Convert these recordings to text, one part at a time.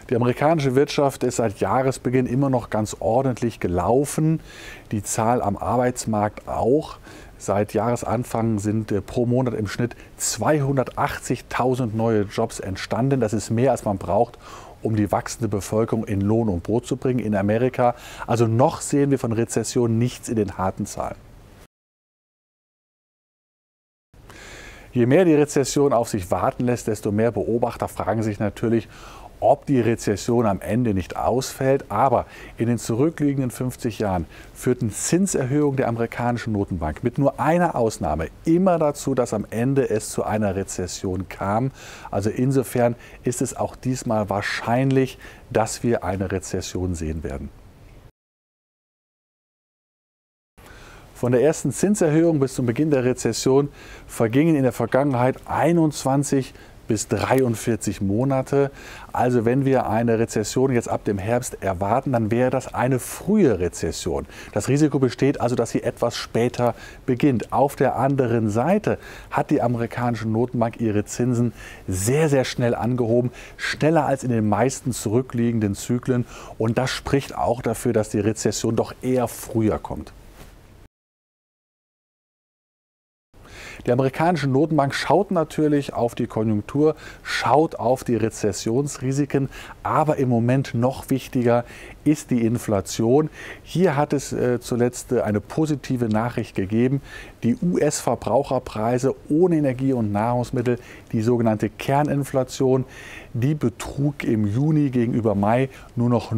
Die amerikanische Wirtschaft ist seit Jahresbeginn immer noch ganz ordentlich gelaufen. Die Zahl am Arbeitsmarkt auch. Seit Jahresanfang sind pro Monat im Schnitt 280.000 neue Jobs entstanden. Das ist mehr, als man braucht, um die wachsende Bevölkerung in Lohn und Brot zu bringen in Amerika. Also noch sehen wir von Rezession nichts in den harten Zahlen. Je mehr die Rezession auf sich warten lässt, desto mehr Beobachter fragen sich natürlich, ob die Rezession am Ende nicht ausfällt. Aber in den zurückliegenden 50 Jahren führten Zinserhöhungen der amerikanischen Notenbank mit nur einer Ausnahme immer dazu, dass am Ende es zu einer Rezession kam. Also insofern ist es auch diesmal wahrscheinlich, dass wir eine Rezession sehen werden. Von der ersten Zinserhöhung bis zum Beginn der Rezession vergingen in der Vergangenheit 21 bis 43 Monate. Also wenn wir eine Rezession jetzt ab dem Herbst erwarten, dann wäre das eine frühe Rezession. Das Risiko besteht also, dass sie etwas später beginnt. Auf der anderen Seite hat die amerikanische Notenbank ihre Zinsen sehr, sehr schnell angehoben, schneller als in den meisten zurückliegenden Zyklen. Und das spricht auch dafür, dass die Rezession doch eher früher kommt. Die amerikanische Notenbank schaut natürlich auf die Konjunktur, schaut auf die Rezessionsrisiken, aber im Moment noch wichtiger ist die Inflation. Hier hat es zuletzt eine positive Nachricht gegeben. Die US-Verbraucherpreise ohne Energie und Nahrungsmittel, die sogenannte Kerninflation, die betrug im Juni gegenüber Mai nur noch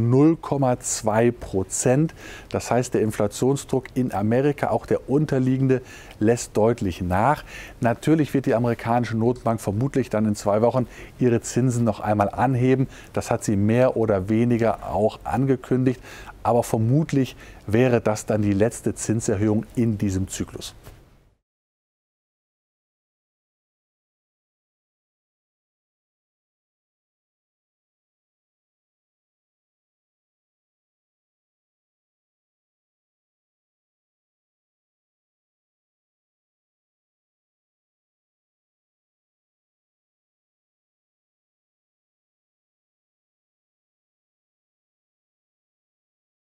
0,2%. Das heißt, der Inflationsdruck in Amerika, auch der unterliegende, lässt deutlich nach. Natürlich wird die amerikanische Notenbank vermutlich dann in 2 Wochen ihre Zinsen noch einmal anheben. Das hat sie mehr oder weniger auch angekündigt. Aber vermutlich wäre das dann die letzte Zinserhöhung in diesem Zyklus.